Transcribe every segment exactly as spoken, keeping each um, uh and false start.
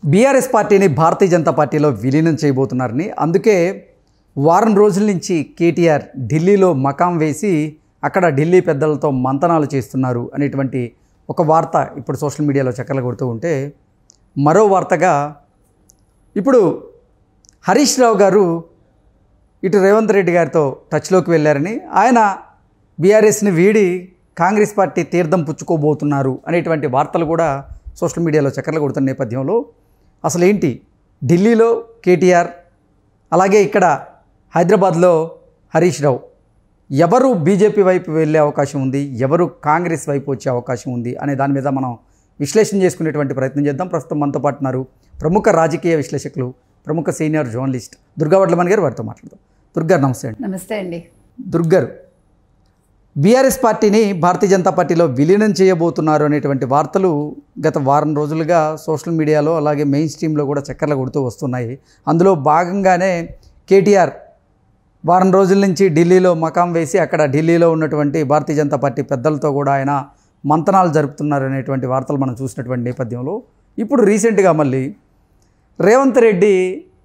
BRS పార్టీని భారతీయ జనతా పార్టీలో విలీనం చేయబోతున్నారని, అందుకే వారం రోజుల నుంచి కేటీఆర్ ఢిల్లీలో మకాం వేసి అక్కడ ఢిల్లీ పెద్దలతో మంతనాలు చేస్తున్నారు అనేటువంటి ఒక వార్త ఇప్పుడు సోషల్ మీడియాలో చక్కర్లు కొడుతూ ఉంటే, మరో వార్తగా ఇప్పుడు హరీష్ రావు గారు ఇటు రేవంత్ రెడ్డి గారితో టచ్లోకి వెళ్ళారని, ఆయన బీఆర్ఎస్ని వీడి కాంగ్రెస్ పార్టీ తీర్థం పుచ్చుకోబోతున్నారు అనేటువంటి వార్తలు కూడా సోషల్ మీడియాలో చక్కర్లు కొడుతున్న నేపథ్యంలో అసలు ఏంటి ఢిల్లీలో కేటీఆర్, అలాగే ఇక్కడ హైదరాబాద్లో హరీష్ రావు, ఎవరు బీజేపీ వైపు వెళ్ళే అవకాశం ఉంది, ఎవరు కాంగ్రెస్ వైపు వచ్చే అవకాశం ఉంది అనే దాని మీద మనం విశ్లేషణ చేసుకునేటువంటి ప్రయత్నం చేద్దాం. ప్రస్తుతం మనతో పాటు ఉన్నారు ప్రముఖ రాజకీయ విశ్లేషకులు, ప్రముఖ సీనియర్ జర్నలిస్ట్ దుర్గా వడ్లమణి గారు. వారితో మాట్లాడదాం. దుర్గా నమస్తే అండి. నమస్తే అండి. దుర్గారు, బీఆర్ఎస్ పార్టీని భారతీయ జనతా పార్టీలో విలీనం చేయబోతున్నారు అనేటువంటి వార్తలు గత వారం రోజులుగా సోషల్ మీడియాలో అలాగే మెయిన్ స్ట్రీమ్లో కూడా చక్కర్లు కొడుతూ వస్తున్నాయి. అందులో భాగంగానే కేటీఆర్ వారం రోజుల నుంచి ఢిల్లీలో మకాం వేసి అక్కడ ఢిల్లీలో ఉన్నటువంటి భారతీయ జనతా పార్టీ పెద్దలతో కూడా ఆయన మంతనాలు జరుపుతున్నారు అనేటువంటి వార్తలు మనం చూసినటువంటి నేపథ్యంలో ఇప్పుడు రీసెంట్గా మళ్ళీ రేవంత్ రెడ్డి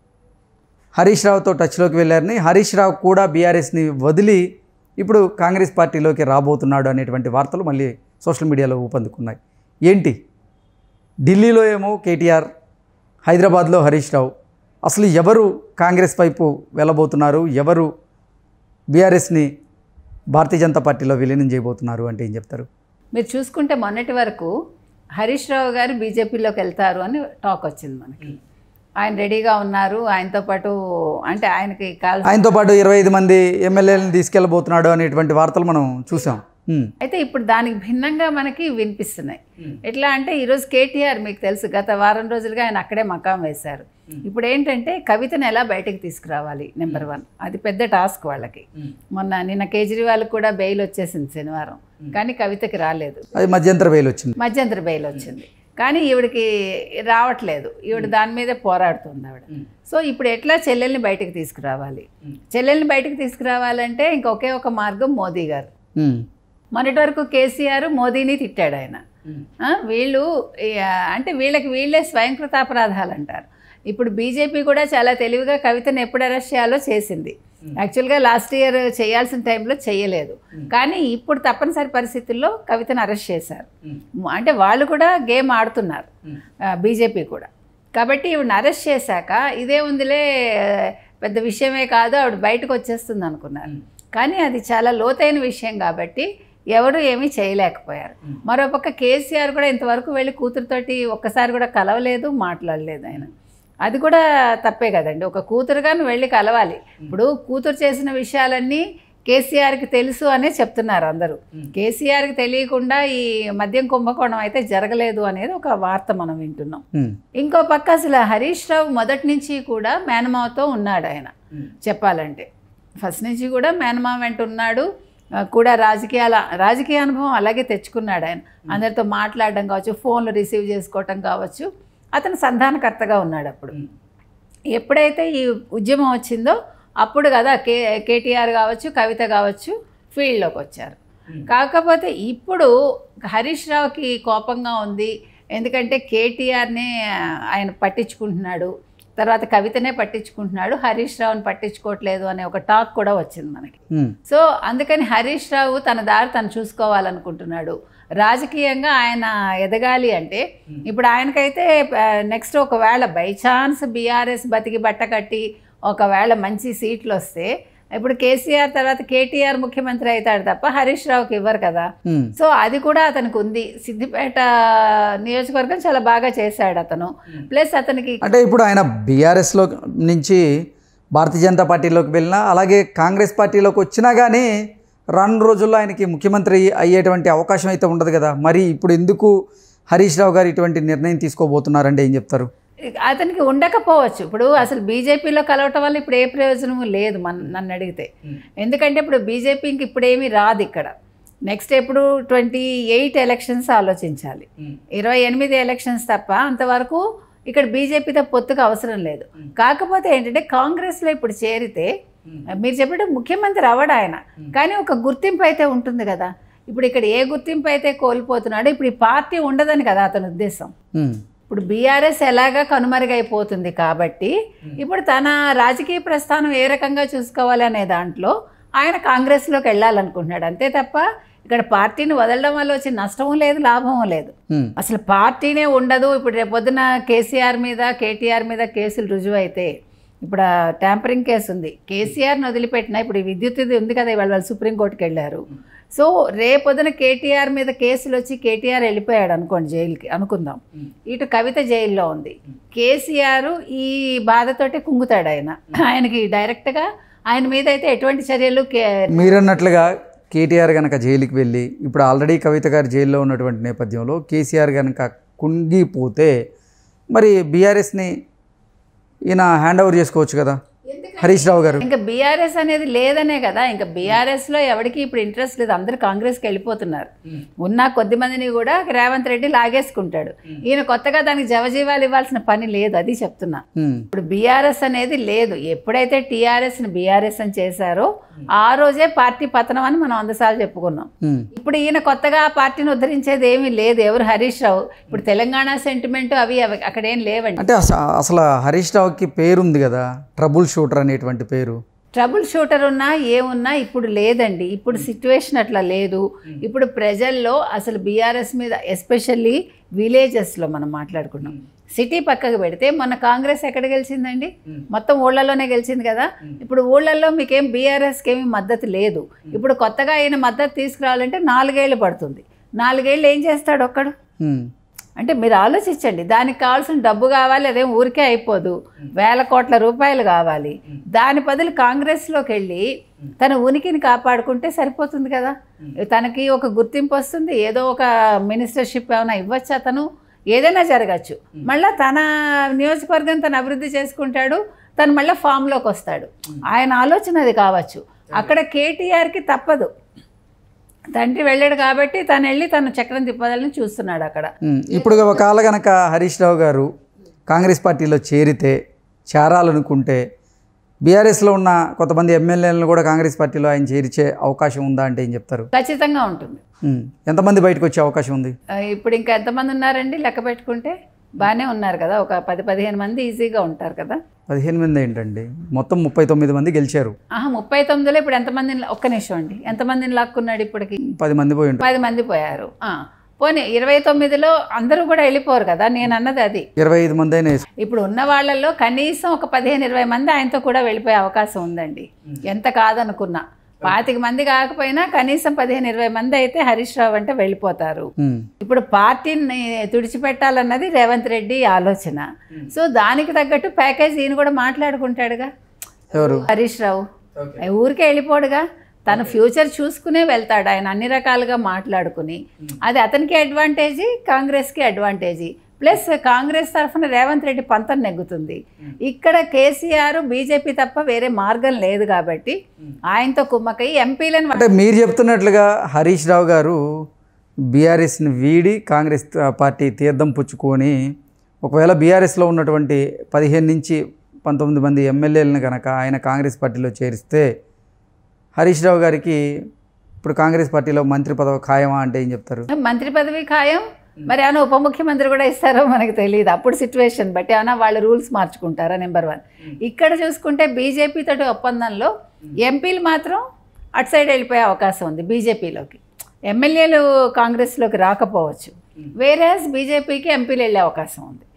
హరీష్ రావుతో టచ్లోకి వెళ్ళారని, హరీష్ రావు కూడా బీఆర్ఎస్ని వదిలి ఇప్పుడు కాంగ్రెస్ పార్టీలోకి రాబోతున్నాడు అనేటువంటి వార్తలు మళ్ళీ సోషల్ మీడియాలో ఊపందుకున్నాయి. ఏంటి ఢిల్లీలో ఏమో కేటీఆర్, హైదరాబాద్లో హరీష్ రావు, అసలు ఎవరు కాంగ్రెస్ వైపు వెళ్ళబోతున్నారు, ఎవరు బీఆర్ఎస్ని భారతీయ జనతా పార్టీలో విలీనం చేయబోతున్నారు అంటే ఏం చెప్తారు? మీరు చూసుకుంటే మొన్నటి వరకు హరీష్ రావు గారు బీజేపీలోకి వెళ్తారు అని టాక్ వచ్చింది మనకి. ఆయన రెడీగా ఉన్నారు, ఆయనతో పాటు అంటే ఆయనకి కాల్ ఆయనతో పాటు ఇరవై ఐదు మంది ఎమ్మెల్యేలను తీసుకెళ్ళబోతున్నాడు అనేటువంటి వార్తలు మనం చూసాం. అయితే ఇప్పుడు దానికి భిన్నంగా మనకి వినిపిస్తున్నాయి. ఎట్లా అంటే ఈరోజు కేటీఆర్ మీకు తెలుసు గత వారం రోజులుగా ఆయన అక్కడే మకాం వేశారు. ఇప్పుడు ఏంటంటే కవితను ఎలా బయటకు తీసుకురావాలి, నెంబర్ వన్, అది పెద్ద టాస్క్ వాళ్ళకి. మొన్న నిన్న కేజ్రీవాల్ కూడా బెయిల్ వచ్చేసింది శనివారం, కానీ కవితకి రాలేదు. అది మధ్యంతర బెయిల్ వచ్చింది మధ్యంతర బెయిల్ వచ్చింది కానీ ఈవిడికి రావట్లేదు. ఈవిడ దాని మీదే పోరాడుతుంది ఆవిడ. సో ఇప్పుడు ఎట్లా చెల్లెల్ని బయటకు తీసుకురావాలి, చెల్లెల్ని బయటకు తీసుకురావాలంటే ఇంకొకే ఒక మార్గం మోదీ గారు. మొన్నటి వరకు కేసీఆర్ మోదీని తిట్టాడు ఆయన. వీళ్ళు అంటే వీళ్ళకి వీళ్ళే స్వయంకృతాపరాధాలు అంటారు. ఇప్పుడు బీజేపీ కూడా చాలా తెలివిగా కవితను ఎప్పుడు అరెస్ట్ చేయాలో చేసింది. యాక్చువల్గా లాస్ట్ ఇయర్ చేయాల్సిన టైంలో చేయలేదు, కానీ ఇప్పుడు తప్పనిసరి పరిస్థితుల్లో కవితను అరెస్ట్ చేశారు. అంటే వాళ్ళు కూడా గేమ్ ఆడుతున్నారు, బీజేపీ కూడా. కాబట్టి ఈవిడని అరెస్ట్ చేశాక ఇదే ఉందిలే, పెద్ద విషయమే కాదు, ఆవిడ బయటకు వచ్చేస్తుంది అనుకున్నారు. కానీ అది చాలా లోతైన విషయం కాబట్టి ఎవరు ఏమీ చేయలేకపోయారు. మరోపక్క కేసీఆర్ కూడా ఇంతవరకు వెళ్ళి కూతురుతోటి ఒక్కసారి కూడా కలవలేదు, మాట్లాడలేదు ఆయన. అది కూడా తప్పే కదండి. ఒక కూతురుగా నువ్వు వెళ్ళి కలవాలి. ఇప్పుడు కూతురు చేసిన విషయాలన్నీ కేసీఆర్కి తెలుసు అనే చెప్తున్నారు అందరూ. కేసీఆర్కి తెలియకుండా ఈ మద్యం కుంభకోణం అయితే జరగలేదు అనేది ఒక వార్త మనం వింటున్నాం. ఇంకో పక్క అసలు హరీష్ రావు మొదటి నుంచి కూడా మేనమావతో ఉన్నాడు ఆయన. చెప్పాలంటే ఫస్ట్ నుంచి కూడా మేనమావ వెంట ఉన్నాడు కూడా. రాజకీయాల రాజకీయ అనుభవం అలాగే తెచ్చుకున్నాడు ఆయన. అందరితో మాట్లాడడం కావచ్చు, ఫోన్లు రిసీవ్ చేసుకోవటం కావచ్చు, అతను సంధానకర్తగా ఉన్నాడు. అప్పుడు ఎప్పుడైతే ఈ ఉద్యమం వచ్చిందో అప్పుడు కదా కే కేటీఆర్ కావచ్చు, కవిత కావచ్చు ఫీల్డ్లోకి వచ్చారు. కాకపోతే ఇప్పుడు హరీష్ రావుకి కోపంగా ఉంది, ఎందుకంటే కేటీఆర్నే ఆయన పట్టించుకుంటున్నాడు, తర్వాత కవితనే పట్టించుకుంటున్నాడు, హరీష్ రావుని పట్టించుకోవట్లేదు అనే ఒక టాక్ కూడా వచ్చింది మనకి. సో అందుకని హరీష్ రావు తన దారి తను చూసుకోవాలనుకుంటున్నాడు. రాజకీయంగా ఆయన ఎదగాలి అంటే ఇప్పుడు ఆయనకైతే నెక్స్ట్ ఒకవేళ బై ఛాన్స్ బీఆర్ఎస్ బతికి బట్ట కట్టి ఒకవేళ మంచి సీట్లు వస్తే ఇప్పుడు కేసీఆర్ తర్వాత కేటీఆర్ ముఖ్యమంత్రి అవుతాడు తప్ప హరీష్ రావుకి ఇవ్వరు కదా. సో అది కూడా అతనికి ఉంది. సిద్దిపేట నియోజకవర్గం చాలా బాగా చేశాడు అతను. ప్లస్ అతనికి అంటే ఇప్పుడు ఆయన బీఆర్ఎస్లో నుంచి భారతీయ జనతా పార్టీలోకి వెళ్ళినా, అలాగే కాంగ్రెస్ పార్టీలోకి వచ్చినా కానీ రాను రోజుల్లో ఆయనకి ముఖ్యమంత్రి అయ్యేటువంటి అవకాశం అయితే ఉండదు కదా. మరి ఇప్పుడు ఎందుకు హరీష్ రావు గారు ఇటువంటి నిర్ణయం తీసుకోబోతున్నారంటే ఏం చెప్తారు? అతనికి ఉండకపోవచ్చు. ఇప్పుడు అసలు బీజేపీలో కలవటం వల్ల ఇప్పుడు ఏ ప్రయోజనము లేదు మన నన్ను అడిగితే. ఎందుకంటే ఇప్పుడు బీజేపీకి ఇప్పుడు ఏమీ రాదు ఇక్కడ. నెక్స్ట్ ఎప్పుడు ట్వంటీ ఎయిట్ ఎలక్షన్స్ ఆలోచించాలి, ఇరవై ఎనిమిది ఎలక్షన్స్ తప్ప అంతవరకు ఇక్కడ బీజేపీతో పొత్తుకు అవసరం లేదు. కాకపోతే ఏంటంటే కాంగ్రెస్లో ఇప్పుడు చేరితే మీరు చెప్పినట్టు ముఖ్యమంత్రి అవ్వడు ఆయన, కానీ ఒక గుర్తింపు అయితే ఉంటుంది కదా. ఇప్పుడు ఇక్కడ ఏ గుర్తింపు అయితే కోల్పోతున్నాడో ఇప్పుడు ఈ పార్టీ ఉండదని కదా అతని ఉద్దేశం. ఇప్పుడు బీఆర్ఎస్ ఎలాగా కనుమరుగైపోతుంది కాబట్టి ఇప్పుడు తన రాజకీయ ప్రస్థానం ఏ రకంగా చూసుకోవాలి అనే దాంట్లో ఆయన కాంగ్రెస్లోకి వెళ్ళాలనుకుంటున్నాడు. అంతే తప్ప ఇక్కడ పార్టీని వదలడం వల్ల వచ్చే నష్టము లేదు, లాభము లేదు. అసలు పార్టీనే ఉండదు. ఇప్పుడు రేపు పొద్దున కేసీఆర్ మీద కేటీఆర్ మీద కేసులు రుజువు అయితే, ఇప్పుడు ట్యాంపరింగ్ కేసు ఉంది, కేసీఆర్ని వదిలిపెట్టినా ఇప్పుడు ఈ విద్యుత్ ఇది ఉంది కదా, ఇవాళ వాళ్ళు సుప్రీంకోర్టుకి వెళ్ళారు. సో రేపొద్దున కేటీఆర్ మీద కేసులు వచ్చి కేటీఆర్ వెళ్ళిపోయాడు అనుకోండి జైలుకి అనుకుందాం, ఇటు కవిత జైల్లో ఉంది, కేసీఆర్ ఈ బాధతోటి కుంగుతాడు. ఆయన ఆయనకి డైరెక్ట్గా ఆయన మీద అయితే ఎటువంటి చర్యలు మీరన్నట్లుగా కేటీఆర్ కనుక జైలుకి వెళ్ళి ఇప్పుడు ఆల్రెడీ కవిత గారు జైల్లో ఉన్నటువంటి నేపథ్యంలో కేసీఆర్ కనుక కుంగిపోతే మరి బీఆర్ఎస్ని ఈయన హ్యాండ్ ఓవర్ చేసుకోవచ్చు కదా హరీష్ రావు గారు. ఇంకా బీఆర్ఎస్ అనేది లేదనే కదా, ఇంకా బీఆర్ఎస్లో ఎవరికి ఇప్పుడు ఇంట్రెస్ట్ లేదు, అందరూ కాంగ్రెస్కి వెళ్ళిపోతున్నారు. ఉన్న కొద్ది మందిని కూడా రేవంత్ రెడ్డి లాగేసుకుంటాడు. ఈయన కొత్తగా దానికి జవజీవాలు ఇవ్వాల్సిన పని లేదు, అది చెప్తున్నా. ఇప్పుడు బీఆర్ఎస్ అనేది లేదు. ఎప్పుడైతే టీఆర్ఎస్ని బీఆర్ఎస్ అని చేశారో ఆ రోజే పార్టీ పతనం అని మనం వందసార్లు చెప్పుకున్నాం. ఇప్పుడు ఈయన కొత్తగా ఆ పార్టీని ఉద్ధరించేది ఏమీ లేదు. ఎవరు హరీష్ రావు. ఇప్పుడు తెలంగాణ సెంటిమెంట్ అవి అవి అక్కడ ఏం లేవండి. అంటే అసలు హరీష్ రావుకి పేరుంది కదా, ట్రబుల్ షూటర్ అనేటువంటి పేరు. ట్రబుల్ షూటర్ ఉన్నా ఏమున్నా ఇప్పుడు లేదండి. ఇప్పుడు సిచ్యువేషన్ అట్లా లేదు. ఇప్పుడు ప్రజల్లో అసలు బీఆర్ఎస్ మీద ఎస్పెషల్లీ విలేజెస్లో మనం మాట్లాడుకున్నాం. సిటీ పక్కకు పెడితే మన కాంగ్రెస్ ఎక్కడ గెలిచిందండి? మొత్తం ఊళ్ళల్లోనే గెలిచింది కదా. ఇప్పుడు ఊళ్ళల్లో మీకేం బీఆర్ఎస్కి ఏమి మద్దతు లేదు. ఇప్పుడు కొత్తగా ఆయన మద్దతు తీసుకురావాలంటే నాలుగేళ్ళు పడుతుంది. నాలుగేళ్ళు ఏం చేస్తాడు ఒక్కడు? అంటే మీరు ఆలోచించండి. దానికి కావాల్సిన డబ్బు కావాలి, అదేం ఊరికే అయిపోదు, వేల కోట్ల రూపాయలు కావాలి. దాని బదులు కాంగ్రెస్లోకి వెళ్ళి తన ఉనికిని కాపాడుకుంటే సరిపోతుంది కదా. తనకి ఒక గుర్తింపు వస్తుంది, ఏదో ఒక మినిస్టర్షిప్ ఏమైనా ఇవ్వచ్చు, అతను ఏదైనా జరగచ్చు. మళ్ళీ తన నియోజకవర్గం తను అభివృద్ధి చేసుకుంటాడు, తను మళ్ళీ ఫామ్లోకి వస్తాడు. ఆయన ఆలోచన అది కావచ్చు. అక్కడ కేటీఆర్కి తప్పదు, తండ్రి వెళ్ళాడు కాబట్టి తను వెళ్ళి తను చక్రం తిప్పదాలని చూస్తున్నాడు అక్కడ. ఇప్పుడు ఒకవేళ కనుక హరీష్ రావు గారు కాంగ్రెస్ పార్టీలో చేరితే, చేరాలనుకుంటే బీఆర్ఎస్లో ఉన్న కొంతమంది ఎమ్మెల్యేలను కూడా కాంగ్రెస్ పార్టీలో ఆయన చేర్చే అవకాశం ఉందా అంటే ఏం చెప్తారు? ఖచ్చితంగా ఉంటుంది. ఎంతమంది బయటకు వచ్చే అవకాశం ఉంది? ఇప్పుడు ఇంకా ఎంతమంది ఉన్నారండి లెక్క పెట్టుకుంటే? బాగానే ఉన్నారు కదా, ఒక పది పదిహేను మంది ఈజీగా ఉంటారు కదా. పదిహేను మంది ఏంటండి, మొత్తం ముప్పై తొమ్మిది మంది గెలిచారు. ఆహా, ముప్పై తొమ్మిదిలో ఇప్పుడు ఎంతమందిని, ఒక్క నిమిషం అండి, ఎంతమందిని లాక్కున్నాడు ఇప్పటికి? పది మంది పోయి ఉంటారు. పది మంది పోయారు. పోనీ ఇరవై తొమ్మిదిలో అందరూ కూడా వెళ్ళిపోరు కదా, నేను అన్నది అది. ఇరవై ఐదు మంది అయినా ఇప్పుడు ఉన్న వాళ్ళల్లో కనీసం ఒక పదిహేను ఇరవై మంది ఆయనతో కూడా వెళ్ళిపోయే అవకాశం ఉందండి. ఎంత కాదనుకున్నా పాతిక మంది కాకపోయినా కనీసం పదిహేను ఇరవై మంది అయితే హరీష్ రావు అంటే వెళ్ళిపోతారు. ఇప్పుడు పార్టీని తుడిచిపెట్టాలన్నది రేవంత్ రెడ్డి ఆలోచన. సో దానికి తగ్గట్టు ప్యాకేజ్ ఈయన కూడా మాట్లాడుకుంటాడుగా హరీష్ రావు. ఊరికే వెళ్ళిపోడుగా, తన ఫ్యూచర్ చూసుకునే వెళ్తాడు ఆయన, అన్ని రకాలుగా మాట్లాడుకుని. అది అతనికి అడ్వాంటేజీ, కాంగ్రెస్కి అడ్వాంటేజీ. ప్లస్ కాంగ్రెస్ తరఫున రేవంత్ రెడ్డి పంతం నెగ్గుతుంది. ఇక్కడ కేసీఆర్ బీజేపీ తప్ప వేరే మార్గం లేదు కాబట్టి ఆయనతో కుమ్మకై ఎంపీలను. అంటే మీరు చెప్తున్నట్లుగా హరీష్ రావు గారు బీఆర్ఎస్ని వీడి కాంగ్రెస్ పార్టీ తీర్థం పుచ్చుకొని ఒకవేళ బీఆర్ఎస్లో ఉన్నటువంటి పదిహేను నుంచి పంతొమ్మిది మంది ఎమ్మెల్యేలను కనుక ఆయన కాంగ్రెస్ పార్టీలో చేరిస్తే హరీష్ రావు గారికి ఇప్పుడు కాంగ్రెస్ పార్టీలో మంత్రి పదవి ఖాయమా అంటే ఏం చెప్తారు? మంత్రి పదవి ఖాయం, మరి ఏమైనా ఉప ముఖ్యమంత్రి కూడా ఇస్తారో మనకు తెలియదు. అప్పుడు సిచ్యువేషన్ బట్టి ఏమైనా వాళ్ళు రూల్స్ మార్చుకుంటారా? Number one. ఇక్కడ చూసుకుంటే బీజేపీ తోటి ఒప్పందంలో ఎంపీలు మాత్రం అటు సైడ్ వెళ్ళిపోయే అవకాశం ఉంది బీజేపీలోకి. ఎమ్మెల్యేలు కాంగ్రెస్లోకి రాకపోవచ్చు, వేరేస్ బీజేపీకి ఎంపీలు వెళ్ళే అవకాశం ఉంది.